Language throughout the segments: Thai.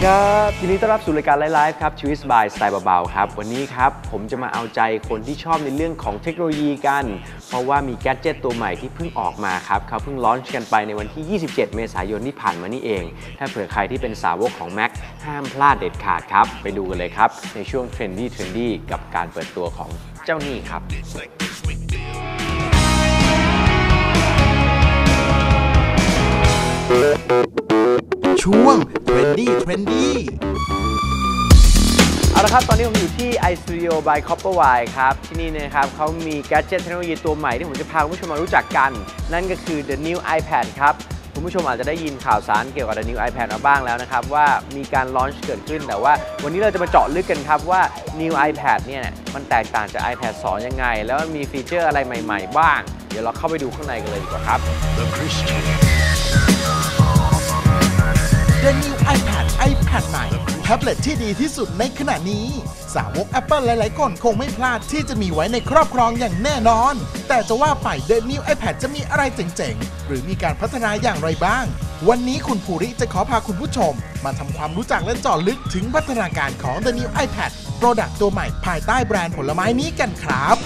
ครับยินดีต้อนรับสู่รายการไลฟ์ครับชีวิตสบายสไตล์เบาๆครับวันนี้ครับผมจะมาเอาใจคนที่ชอบในเรื่องของเทคโนโลยีกันเพราะว่ามีแกดเจ็ตตัวใหม่ที่เพิ่งออกมาครับเขาเพิ่งลอนช์กันไปในวันที่ 27 เมษายนที่ผ่านมานี่เองถ้าเผื่อใครที่เป็นสาวกของ Mac ห้ามพลาดเด็ดขาดครับไปดูกันเลยครับในช่วง Trendy กับการเปิดตัวของเจ้านี่ครับช่วง Trendy เอาละครับตอนนี้ผมอยู่ที่ iStudio by Copperwire ครับที่นี่นะครับเขามีแกดเจ็ตเทคโนโลยีตัวใหม่ที่ผมจะพาคุณผู้ชมมารู้จักกันนั่นก็คือ The New iPad ครับคุณผู้ชมอาจจะได้ยินข่าวสารเกี่ยวกับ The New iPad มาบ้างแล้วนะครับว่ามีการลอนช์เกิดขึ้นแต่ว่าวันนี้เราจะมาเจาะลึกกันครับว่า New iPad เนี่ยมันแตกต่างจาก iPad 2 ยังไงแล้วมีฟีเจอร์อะไรใหม่ๆบ้างเดี๋ยวเราเข้าไปดูข้างในกันเลยดีกว่าครับ The New iPad ใหม่แท็บเล็ตที่ดีที่สุดในขณะนี้สาวก Apple หลายๆคนคงไม่พลาดที่จะมีไว้ในครอบครองอย่างแน่นอนแต่จะว่าไป The New iPad จะมีอะไรเจ๋งๆหรือมีการพัฒนาอย่างไรบ้างวันนี้คุณภูริจะขอพาคุณผู้ชมมาทำความรู้จักและเจาะลึกถึงพัฒนาการของ The New iPad Product ตัวใหม่ภายใต้แบรนด์ผลไม้นี้กันครับ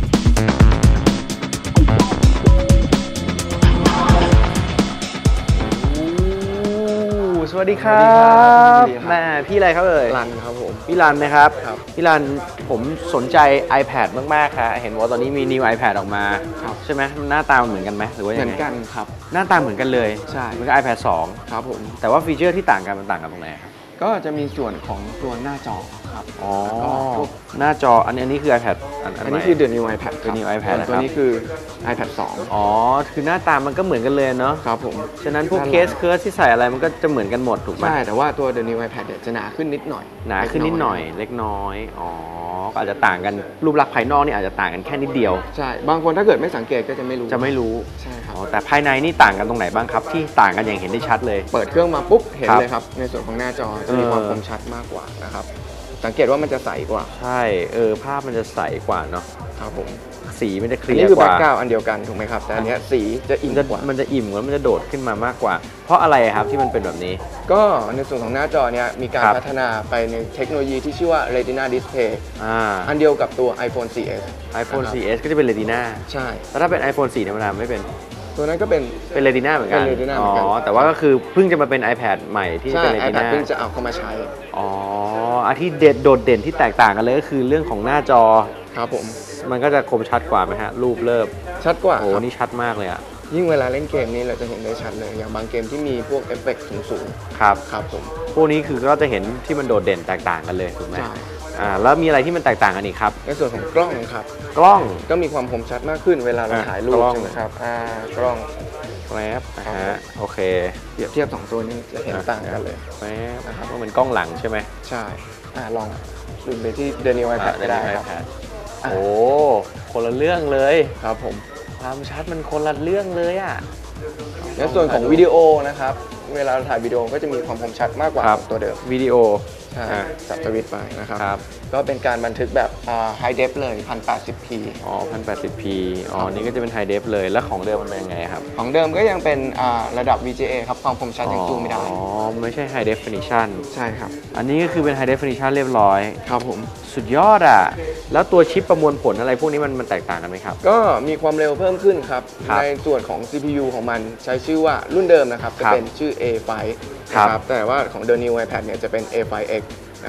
สวัสดีครับแม่พี่อะไรครับรันครับผมพี่รันนะครับพี่รันผมสนใจ iPad มากๆครับเห็นว่าตอนนี้มี New iPad ออกมาใช่ไหมหน้าตาเหมือนกันไหมหรือว่ายังไงเหมือนกันครับหน้าตาเหมือนกันเลยใช่เหมือนกับ iPad 2 ครับผมแต่ว่าฟีเจอร์ที่ต่างกันมันต่างกันตรงไหนครับก็จะมีส่วนของตัวหน้าจอครับอ๋อหน้าจออันนี้คือ iPad อันนี้คือ The New iPad The New iPad ตัวนี้คือ iPad 2 อ๋อคือหน้าตามันก็เหมือนกันเลยเนาะครับผมฉะนั้นพวกเคสเคิร์สที่ใส่อะไรมันก็จะเหมือนกันหมดถูกไหมใช่แต่ว่าตัว The New iPad เนี่ยจะหนาขึ้นนิดหน่อยเล็กน้อยอ๋อก็อาจจะต่างกันรูปลักษณ์ภายนอกนี่อาจจะต่างกันแค่นิดเดียวใช่บางคนถ้าเกิดไม่สังเกตก็จะไม่รู้ใช่ครับแต่ภายในนี่ต่างกันตรงไหนบ้างครับที่ต่างกันอย่างเห็นได้ชัดเลยเปิดเครื่องมาปุ๊บเห็นเลยครับในส่วนของหน้าจอจะมีความคมชัดมากกว่านะครับสังเกตว่ามันจะใสกว่าใช่ภาพมันจะใสกว่าเนาะครับผมสีมันจะเคลียร์กว่านี่คือแบ็คกราวด์อันเดียวกันถูกไหมครับแต่อันนี้สีจะอิ่มกว่ามันจะอิ่มแล้วมันจะโดดขึ้นมามากกว่าเพราะอะไรครับที่มันเป็นแบบนี้ก็ในส่วนของหน้าจอเนี่ยมีการพัฒนาไปในเทคโนโลยีที่ชื่อว่า Retina Display อันเดียวกับตัว iPhone 4S iPhone 4S ก็จะเป็น Retina ใช่แล้วถ้าเป็น iPhone 4ธรรมดาไม่เป็นตัวนั้นก็เป็น Retina เหมือนกันอ๋อแต่ว่าก็คือเพิ่งจะมาเป็น iPad ใหม่ที่เป็น Retina iPad เพิ่งจะเอาเข้ามาใช้อ๋อที่โดดเด่นที่แตกต่างกันเลยก็คือเรื่องของหน้าจอครับผมมันก็จะคมชัดกว่าไหมฮะรูปเริ่มชัดกว่าโอ้นี่ชัดมากเลยอ่ะยิ่งเวลาเล่นเกมนี้เราจะเห็นได้ชัดเลยอย่างบางเกมที่มีพวกเอฟเฟกต์สูงๆครับผมพวกนี้คือก็จะเห็นที่มันโดดเด่นแตกต่างกันเลยถูกไหมใช่แล้วมีอะไรที่มันแตกต่างกันอีกครับในส่วนของกล้องครับกล้องก็มีความคมชัดมากขึ้นเวลาเราถ่ายรูปใช่ไหมครับกล้องแวบโอเคเปรียบเทียบ2ตัวนี้จะเห็นต่างกันเลยแวบนะครับว่ามันกล้องหลังใช่ไหมใช่ลองดูไปที่ The New iPad ก็ได้ครับโอ้คนละเรื่องเลยครับผมความชัดมันคนละเรื่องเลยอ่ะในส่วนของวิดีโอนะครับเวลาเราถ่ายวิดีโอก็จะมีความคมชัดมากกว่าตัวเดิมวิดีโอจับสวิตช์ไปนะครับก็เป็นการบันทึกแบบHigh Def เลย 1080p อ๋อ 1080p อ๋อนี่ก็จะเป็น High Def เลยแล้วของเดิมมันเป็นยังไงครับของเดิมก็ยังเป็นระดับ VGA ครับความคมชัดยังสู้ไม่ได้อ๋อไม่ใช่ High Definition ใช่ครับอันนี้ก็คือเป็น High Definition เรียบร้อยครับผมสุดยอดอ่ะแล้วตัวชิปประมวลผลอะไรพวกนี้มันแตกต่างกันไหมครับก็มีความเร็วเพิ่มขึ้นครับในส่วนของ CPU ของมันใช้ชื่อว่ารุ่นเดิมนะครับจะเป็นชื่อ A5 นะครับแต่ว่าของ The New iPad เนี่ยจะเป็น A5X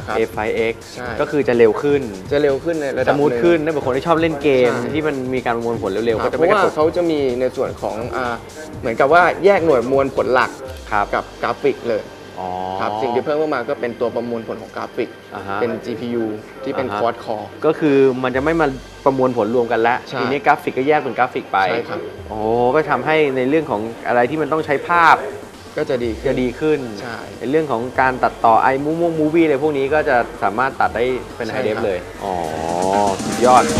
A5X ก็คือจะเร็วขึ้นในระดับสมูทขึ้นถ้าเป็นคนที่ชอบเล่นเกมที่มันมีการประมวลผลเร็วๆก็จะไม่กระตุกเพราะว่าเขาจะมีในส่วนของเหมือนกับว่าแยกหน่วยมวลผลหลักกับกราฟิกเลยครับสิ่งที่เพิ่มเข้ามาก็เป็นตัวประมวลผลของกราฟิกเป็น GPU ที่เป็น Quad Core ก็คือมันจะไม่มาประมวลผลรวมกันแล้วทีนี้กราฟิกก็แยกเป็นกราฟิกไปใช่ครับโอ้ก็ทำให้ในเรื่องของอะไรที่มันต้องใช้ภาพก็จะดีขึ้นใช่ในเรื่องของการตัดต่อมูวี่อะไรพวกนี้ก็จะสามารถตัดได้เป็นไฮเดฟเลยอ๋อสุดยอด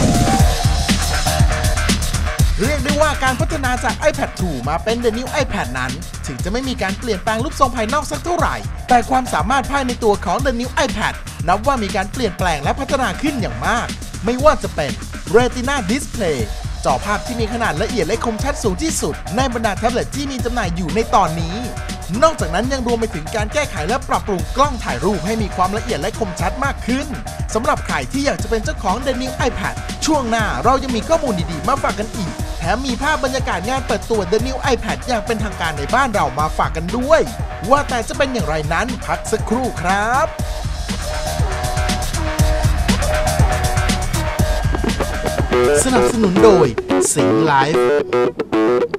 เรียกได้ว่าการพัฒนาจาก iPad 2 มาเป็น The New iPad นั้นถึงจะไม่มีการเปลี่ยนแปลงรูปทรงภายนอกสักเท่าไหร่แต่ความสามารถภายในตัวของ The New iPad นับว่ามีการเปลี่ยนแปลงและพัฒนาขึ้นอย่างมากไม่ว่าจะเป็น Retina Display จอภาพที่มีขนาดละเอียดและคมชัดสูงที่สุดในบรรดาแท็บเล็ตที่มีจำหน่ายอยู่ในตอนนี้นอกจากนั้นยังรวมไปถึงการแก้ไขและปรับปรุงกล้องถ่ายรูปให้มีความละเอียดและคมชัดมากขึ้นสำหรับใครที่อยากจะเป็นเจ้าของ The New iPad ช่วงหน้าเรายังมีข้อมูลดีๆมาฝากกันอีกแถมมีภาพบรรยากาศงานเปิดตัว The New iPad อย่างเป็นทางการในบ้านเรามาฝากกันด้วยว่าแต่จะเป็นอย่างไรนั้นพักสักครู่ครับสนับสนุนโดยสิงห์ไลฟ์